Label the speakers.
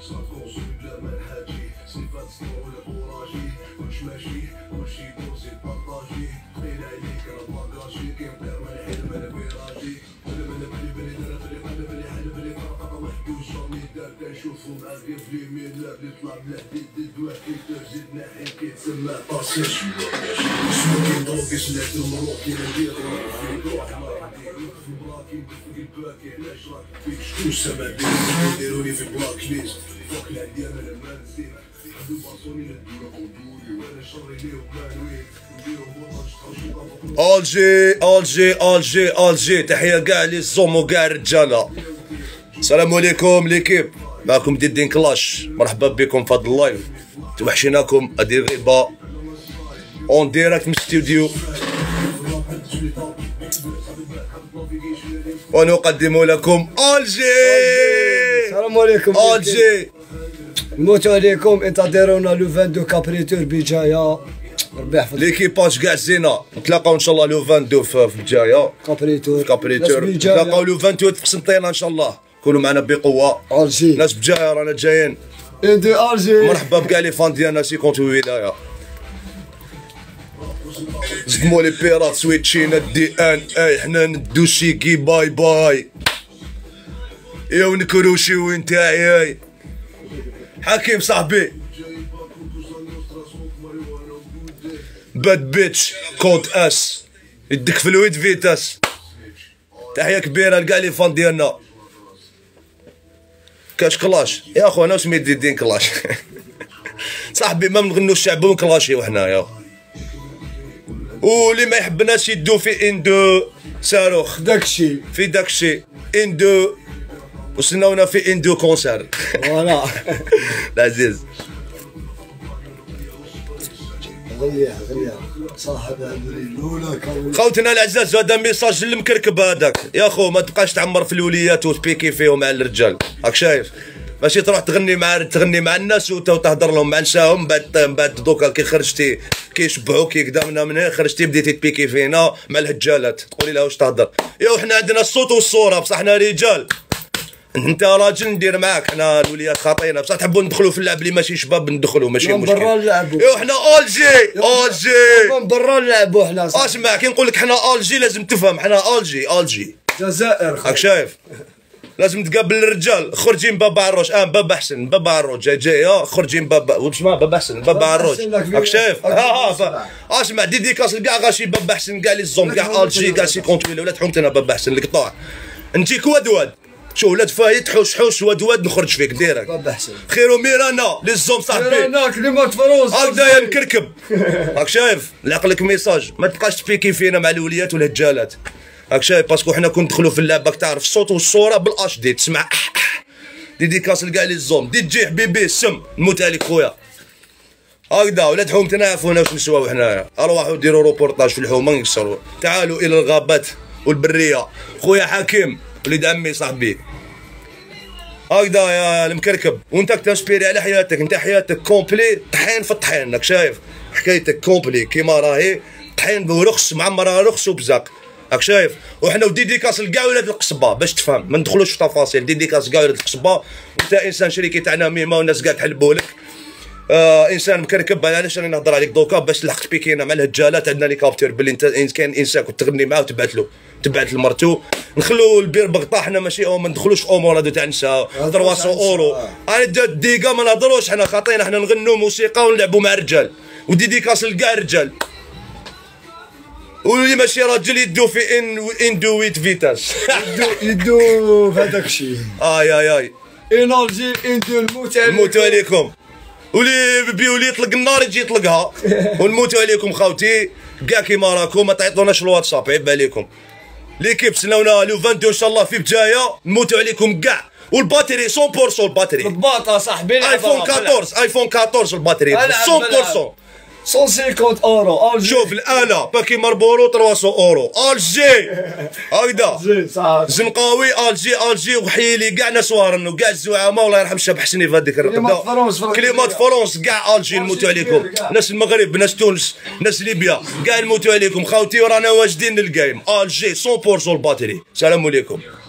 Speaker 1: الجي تحيه كاع لي الزوم وكاع الرجاله. السلام عليكم ليكيب، معكم ديدين كلاش، مرحبا بكم في هذا اللايف. توحشيناكم، هذه غيبه اون ديريكت من الاستوديو، ونقدم لكم الجي.
Speaker 2: السلام عليكم
Speaker 1: الجي،
Speaker 2: نموتوا عليكم، انتظرونا لو 22 كابريتور بجايه، ربي يحفظ
Speaker 1: ليكيباج كاع زينه. نتلاقاو ان شاء الله لو 22 في الجايه كابريتور، نتلاقاو لو 28 في قسنطينه ان شاء الله. كونوا معنا بقوه
Speaker 2: الجي،
Speaker 1: ناس بجايه رانا جايين.
Speaker 2: اندي الجي،
Speaker 1: مرحبا بكاع لي فان ديالنا 58 ولايه. زدموا لي بيرات سويتشينا دي ان اي، حنا ندو شيكي باي باي يا ونكروشي وين تاعي حكيم صاحبي. باد بيتش كود اس يدك في الويد فيتاس. تحيه كبيره لكاع لي فان ديالنا. كاش كلاش يا اخو، انا سميت ديدين كلاش صاحبي، ما نغنوا الشعب ونكلاشيو حنايا. واللي ما يحبناش يدو في اندو صاروخ
Speaker 2: داكشي
Speaker 1: في داكشي اندو، وستناونا في اندو كونسير
Speaker 2: فوالا
Speaker 1: العزيز.
Speaker 2: غليها صاحب الاولى
Speaker 1: خوتنا العزاز، هذا ميساج المكركب هذاك يا خو، ما تبقاش تعمر في الوليات وتبيكي فيهم مع الرجال، راك شايف؟ ماشي تروح تغني مع الناس وتهضر لهم مع نساهم، بعد دوكا كي خرجتي كيشبعوك كيقدامنا من هنا، خرجتي بديتي تبيكي فينا مع الهجالات، تقولي لها واش تهضر؟ يا حنا عندنا الصوت والصوره، بصح حنا رجال، انت راجل ندير معاك، حنا الوليات خاطينا، بصح تحبوا ندخلوا في اللعب اللي ماشي شباب ندخلوا، ماشي مشكل.
Speaker 2: برا نلعبوا
Speaker 1: يا حنا الجي
Speaker 2: من برا نلعبوا حنا.
Speaker 1: اسمع، كي نقول لك حنا الجي لازم تفهم، حنا الجي
Speaker 2: جزائر،
Speaker 1: راك شايف؟ لازم تقابل الرجال. خرجي من بابا عروج، بابا حسن، بابا عروج جاي خرجي من بابا واسمع بابا حسن، بابا عروج، راك شايف؟ اسمع ديديكاس لكاع غاشي بابا حسن، كاع لي الزوم، كاع الجي، كاع سي كونتويل، ولاد حومتنا بابا حسن القطاع. نجيك ودواد، شو ولاد فايت حوش ودواد، نخرج فيك ديريكت
Speaker 2: بابا حسن
Speaker 1: خيرو ميرانا لي الزوم صاحبي،
Speaker 2: ميرانا كلمات فروز
Speaker 1: هكذايا نكركب، راك شايف؟ نعقلك ميساج، ما تبقاش تبيكي فينا مع الوليات والهجالات، راك شايف؟ باسكو حنا كون ندخلوا في اللعبه تعرف الصوت والصوره بالاش دي، تسمع ديديكاس لكاع لي الزوم، دي جي حبيبي السم نموت عليك خويا. هكذا ولاد حومتنا يعرفونا واش نسواو حنايا، ارواحوا ديروا روبورتاج في الحومه نكسروا، تعالوا الى الغابات والبريه. خويا حكيم وليد عمي صاحبي، هكذا يا المكركب، وانت تنسبيري على حياتك، انت حياتك كومبلي طحين في الطحين، راك شايف؟ حكايتك كومبلي كيما راهي طحين ورخص معمرها رخص وبزاق، راك شايف؟ وحنا وديديكاس لكاع ولاد القصبه باش تفهم، ما ندخلوش في تفاصيل، ديديكاس كاع ولاد القصبه، وانت انسان شريكي تاعنا ميمه والناس كاع تحلبوا لك. انسان مكركب، انا علاش راني نهضر عليك دوكا؟ باش تلحق تبيكينا مع الهجالات، عندنا لي كابتور باللي انت كاين انسان كنت تغني معاه وتبعت لمرتو، نخلو البير بقطع، حنا ماشي ما ندخلوش في امور هادو تاع النساء 300 اورو، انا ديكا ما نهضروش، حنا خاطينا حنا نغنوا موسيقى ونلعبوا مع الرجال، وديديكاس لكاع الرجال، واللي ماشي راجل يدو في اندو ويت فيتاس
Speaker 2: يدو في هذاك الشيء.
Speaker 1: اي
Speaker 2: انرجي اندو
Speaker 1: نموتوا عليكم، واللي يطلق النار يجي يطلقها ونموتوا عليكم خوتي كاع كيما راكم، ما تعيطوناش الواتساب عيب عليكم. ليكيب سناونا لو 22 ان شاء الله في بدايه، نموتوا عليكم كاع، والباتري 100% الباتري
Speaker 2: الباطه صاحبي،
Speaker 1: ايفون 14 الباتري 100%.
Speaker 2: 150 اورو
Speaker 1: شوف الاله باكي مربورو 300 اورو الجي هكذا زنقاوي الجي وحيلي كاع ناس وارن وكاع الزعماء، والله يرحم الشاب حسني في هذيك كلمات فرنسا كاع الجي نموتوا عليكم، ناس المغرب ناس تونس ناس ليبيا كاع نموتوا عليكم خوتي، ورانا واجدين للجيم الجي 100% الباتري. السلام عليكم.